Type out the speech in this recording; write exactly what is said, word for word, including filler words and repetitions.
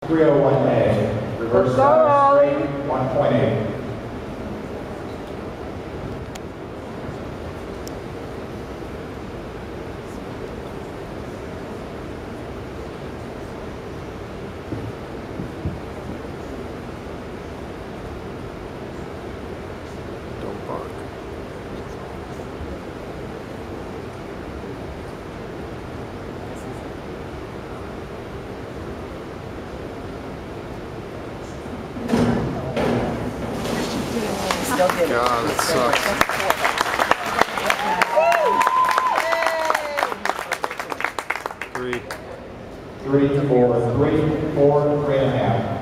three oh one A, reverse straight, one point eight. Don't bark. Still did it. God, that sucks. Three. Three, four, three, four, three and a half.